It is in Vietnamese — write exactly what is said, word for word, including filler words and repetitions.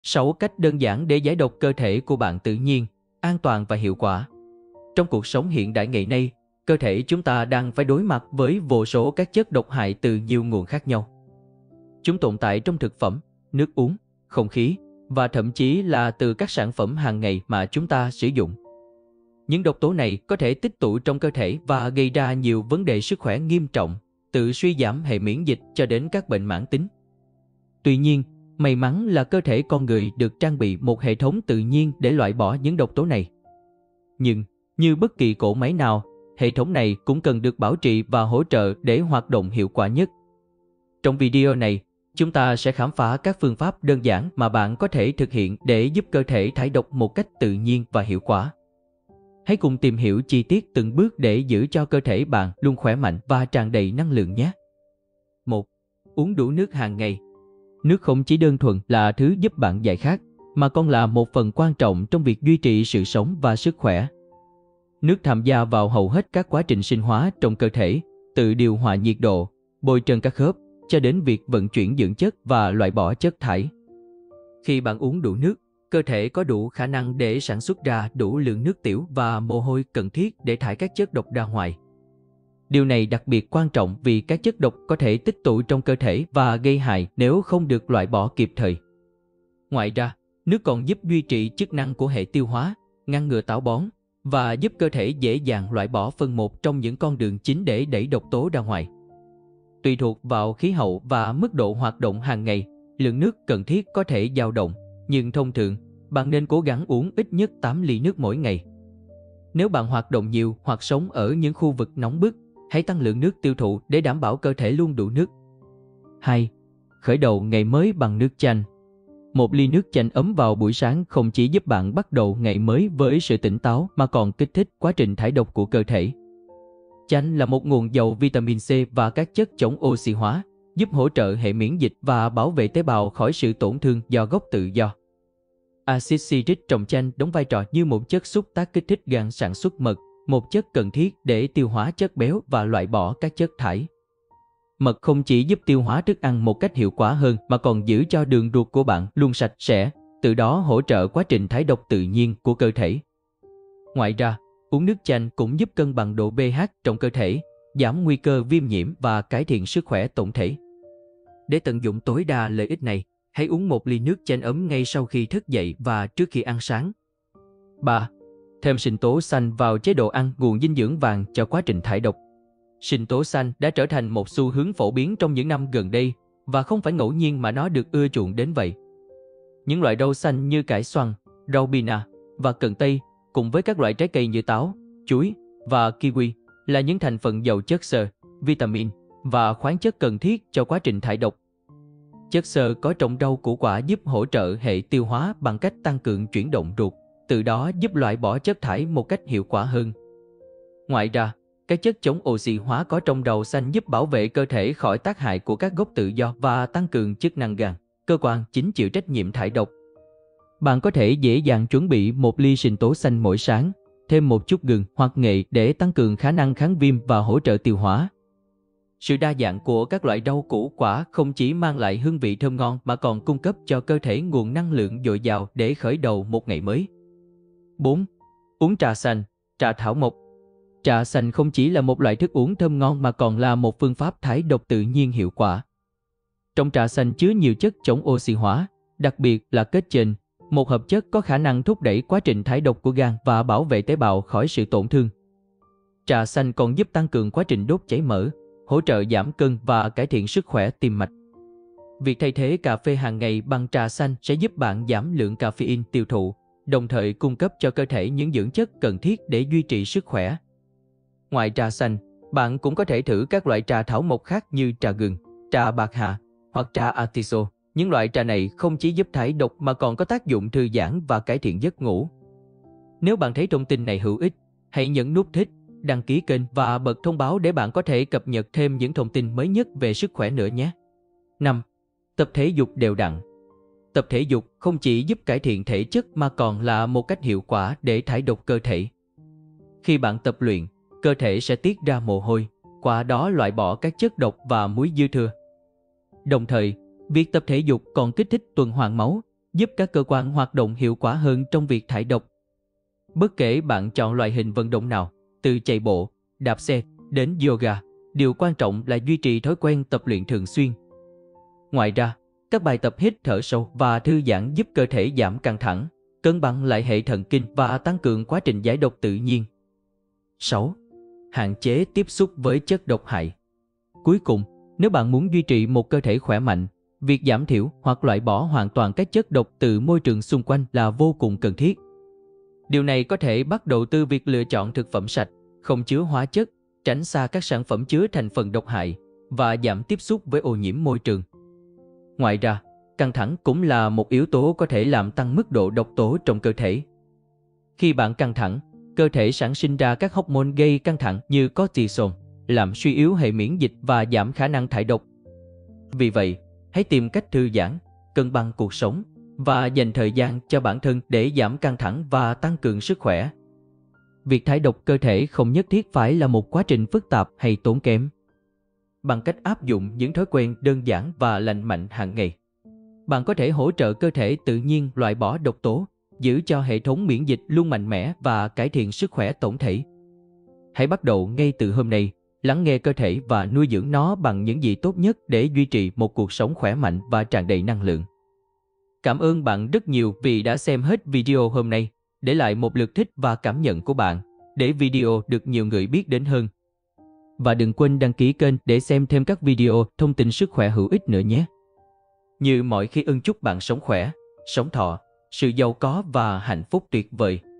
sáu cách đơn giản để giải độc cơ thể của bạn tự nhiên, an toàn và hiệu quả. Trong cuộc sống hiện đại ngày nay, cơ thể chúng ta đang phải đối mặt với vô số các chất độc hại từ nhiều nguồn khác nhau. Chúng tồn tại trong thực phẩm, nước uống, không khí và thậm chí là từ các sản phẩm hàng ngày mà chúng ta sử dụng. Những độc tố này có thể tích tụ trong cơ thể và gây ra nhiều vấn đề sức khỏe nghiêm trọng, từ suy giảm hệ miễn dịch cho đến các bệnh mãn tính. Tuy nhiên, may mắn là cơ thể con người được trang bị một hệ thống tự nhiên để loại bỏ những độc tố này. Nhưng, như bất kỳ cỗ máy nào, hệ thống này cũng cần được bảo trì và hỗ trợ để hoạt động hiệu quả nhất. Trong video này, chúng ta sẽ khám phá các phương pháp đơn giản mà bạn có thể thực hiện để giúp cơ thể thải độc một cách tự nhiên và hiệu quả. Hãy cùng tìm hiểu chi tiết từng bước để giữ cho cơ thể bạn luôn khỏe mạnh và tràn đầy năng lượng nhé. một. Uống đủ nước hàng ngày. Nước không chỉ đơn thuần là thứ giúp bạn giải khát, mà còn là một phần quan trọng trong việc duy trì sự sống và sức khỏe. Nước tham gia vào hầu hết các quá trình sinh hóa trong cơ thể, từ điều hòa nhiệt độ, bôi trơn các khớp, cho đến việc vận chuyển dưỡng chất và loại bỏ chất thải. Khi bạn uống đủ nước, cơ thể có đủ khả năng để sản xuất ra đủ lượng nước tiểu và mồ hôi cần thiết để thải các chất độc ra ngoài. Điều này đặc biệt quan trọng vì các chất độc có thể tích tụ trong cơ thể và gây hại nếu không được loại bỏ kịp thời. Ngoài ra, nước còn giúp duy trì chức năng của hệ tiêu hóa, ngăn ngừa táo bón và giúp cơ thể dễ dàng loại bỏ phân một trong những con đường chính để đẩy độc tố ra ngoài. Tùy thuộc vào khí hậu và mức độ hoạt động hàng ngày, lượng nước cần thiết có thể dao động, nhưng thông thường, bạn nên cố gắng uống ít nhất tám ly nước mỗi ngày. Nếu bạn hoạt động nhiều hoặc sống ở những khu vực nóng bức, hãy tăng lượng nước tiêu thụ để đảm bảo cơ thể luôn đủ nước. hai. Khởi đầu ngày mới bằng nước chanh. Một ly nước chanh ấm vào buổi sáng không chỉ giúp bạn bắt đầu ngày mới với sự tỉnh táo mà còn kích thích quá trình thải độc của cơ thể. Chanh là một nguồn giàu vitamin C và các chất chống oxy hóa, giúp hỗ trợ hệ miễn dịch và bảo vệ tế bào khỏi sự tổn thương do gốc tự do. Axit citric trong chanh đóng vai trò như một chất xúc tác kích thích gan sản xuất mật, một chất cần thiết để tiêu hóa chất béo và loại bỏ các chất thải. Mật không chỉ giúp tiêu hóa thức ăn một cách hiệu quả hơn mà còn giữ cho đường ruột của bạn luôn sạch sẽ, từ đó hỗ trợ quá trình thải độc tự nhiên của cơ thể. Ngoài ra, uống nước chanh cũng giúp cân bằng độ pH trong cơ thể, giảm nguy cơ viêm nhiễm và cải thiện sức khỏe tổng thể. Để tận dụng tối đa lợi ích này, hãy uống một ly nước chanh ấm ngay sau khi thức dậy và trước khi ăn sáng. ba. Thêm sinh tố xanh vào chế độ ăn, nguồn dinh dưỡng vàng cho quá trình thải độc. Sinh tố xanh đã trở thành một xu hướng phổ biến trong những năm gần đây, và không phải ngẫu nhiên mà nó được ưa chuộng đến vậy. Những loại rau xanh như cải xoăn, rau bina và cần tây, cùng với các loại trái cây như táo, chuối và kiwi, là những thành phần giàu chất xơ, vitamin và khoáng chất cần thiết cho quá trình thải độc. Chất xơ có trong rau củ quả giúp hỗ trợ hệ tiêu hóa bằng cách tăng cường chuyển động ruột, từ đó giúp loại bỏ chất thải một cách hiệu quả hơn. Ngoài ra, các chất chống oxy hóa có trong rau xanh giúp bảo vệ cơ thể khỏi tác hại của các gốc tự do và tăng cường chức năng gan, cơ quan chính chịu trách nhiệm thải độc. Bạn có thể dễ dàng chuẩn bị một ly sinh tố xanh mỗi sáng, thêm một chút gừng hoặc nghệ để tăng cường khả năng kháng viêm và hỗ trợ tiêu hóa. Sự đa dạng của các loại rau củ quả không chỉ mang lại hương vị thơm ngon mà còn cung cấp cho cơ thể nguồn năng lượng dồi dào để khởi đầu một ngày mới. bốn. Uống trà xanh, trà thảo mộc. Trà xanh không chỉ là một loại thức uống thơm ngon mà còn là một phương pháp thải độc tự nhiên hiệu quả. Trong trà xanh chứa nhiều chất chống oxy hóa, đặc biệt là kết-chên, một hợp chất có khả năng thúc đẩy quá trình thải độc của gan và bảo vệ tế bào khỏi sự tổn thương. Trà xanh còn giúp tăng cường quá trình đốt cháy mỡ, hỗ trợ giảm cân và cải thiện sức khỏe tim mạch. Việc thay thế cà phê hàng ngày bằng trà xanh sẽ giúp bạn giảm lượng caffeine tiêu thụ, đồng thời cung cấp cho cơ thể những dưỡng chất cần thiết để duy trì sức khỏe. Ngoài trà xanh, bạn cũng có thể thử các loại trà thảo mộc khác như trà gừng, trà bạc hà hoặc trà atiso. Những loại trà này không chỉ giúp thải độc mà còn có tác dụng thư giãn và cải thiện giấc ngủ. Nếu bạn thấy thông tin này hữu ích, hãy nhấn nút thích, đăng ký kênh và bật thông báo để bạn có thể cập nhật thêm những thông tin mới nhất về sức khỏe nữa nhé. năm. Tập thể dục đều đặn. Tập thể dục không chỉ giúp cải thiện thể chất mà còn là một cách hiệu quả để thải độc cơ thể. Khi bạn tập luyện, cơ thể sẽ tiết ra mồ hôi, qua đó loại bỏ các chất độc và muối dư thừa. Đồng thời, việc tập thể dục còn kích thích tuần hoàn máu, giúp các cơ quan hoạt động hiệu quả hơn trong việc thải độc. Bất kể bạn chọn loại hình vận động nào, từ chạy bộ, đạp xe đến yoga, điều quan trọng là duy trì thói quen tập luyện thường xuyên. Ngoài ra, các bài tập hít thở sâu và thư giãn giúp cơ thể giảm căng thẳng, cân bằng lại hệ thần kinh và tăng cường quá trình giải độc tự nhiên. sáu. Hạn chế tiếp xúc với chất độc hại. Cuối cùng, nếu bạn muốn duy trì một cơ thể khỏe mạnh, việc giảm thiểu hoặc loại bỏ hoàn toàn các chất độc từ môi trường xung quanh là vô cùng cần thiết. Điều này có thể bắt đầu từ việc lựa chọn thực phẩm sạch, không chứa hóa chất, tránh xa các sản phẩm chứa thành phần độc hại và giảm tiếp xúc với ô nhiễm môi trường. Ngoài ra, căng thẳng cũng là một yếu tố có thể làm tăng mức độ độc tố trong cơ thể. Khi bạn căng thẳng, cơ thể sản sinh ra các hormone gây căng thẳng như cortisol, làm suy yếu hệ miễn dịch và giảm khả năng thải độc. Vì vậy, hãy tìm cách thư giãn, cân bằng cuộc sống và dành thời gian cho bản thân để giảm căng thẳng và tăng cường sức khỏe. Việc thải độc cơ thể không nhất thiết phải là một quá trình phức tạp hay tốn kém. Bằng cách áp dụng những thói quen đơn giản và lành mạnh hàng ngày, bạn có thể hỗ trợ cơ thể tự nhiên loại bỏ độc tố, giữ cho hệ thống miễn dịch luôn mạnh mẽ và cải thiện sức khỏe tổng thể. Hãy bắt đầu ngay từ hôm nay, lắng nghe cơ thể và nuôi dưỡng nó bằng những gì tốt nhất để duy trì một cuộc sống khỏe mạnh và tràn đầy năng lượng. Cảm ơn bạn rất nhiều vì đã xem hết video hôm nay. Để lại một lượt thích và cảm nhận của bạn để video được nhiều người biết đến hơn. Và đừng quên đăng ký kênh để xem thêm các video thông tin sức khỏe hữu ích nữa nhé. Như mọi khi, ưng chúc bạn sống khỏe, sống thọ, sự giàu có và hạnh phúc tuyệt vời.